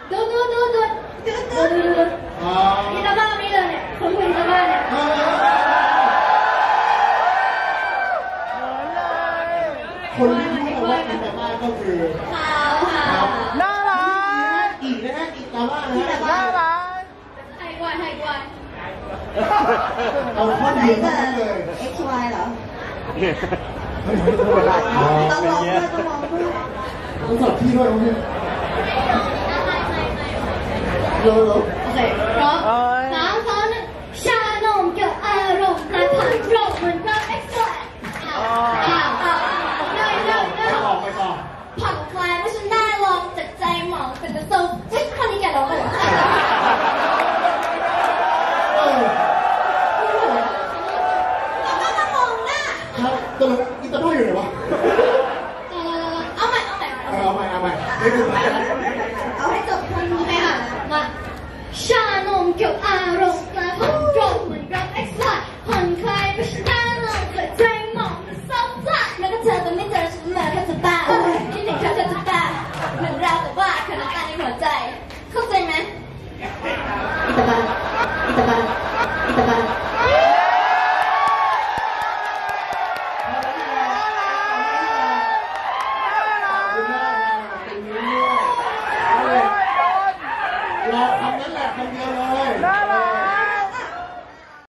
ดูนี่ตาบ้านี่เลยเนี่ยคนคุยตาบ้าเนี่ยคนที่พูดคำว่าอิตาบ้าก็คือน่ารักอีกนะฮะอิตาบ้านะน่ารักให้กวนเอาข้อเดียวเลย XY เหรอต้องลองด้วยต้องสอบที่ด้วยมั้ยโอเคพร้อม3 2 1ชานมเกี่ยวอารมณ์แต่ผ่านโรคเหมือนกับ XY ออกไปก่อนผ่อนคลายไม่ใช่ได้ลองจากใจหมองแต่จะสู้ใช่คนนี้แกร้องกันเหรอก็มามองหน้าตัวอิตาบ้าอยู่ไหนวะเอาใหม่เอาให้จบคนนี้ไปค่ะมาชานมเกี่ยวอารมณ์แต่ผ่านโรคเหมือนกับ XY ผ่อนคลายไม่ใช่ได้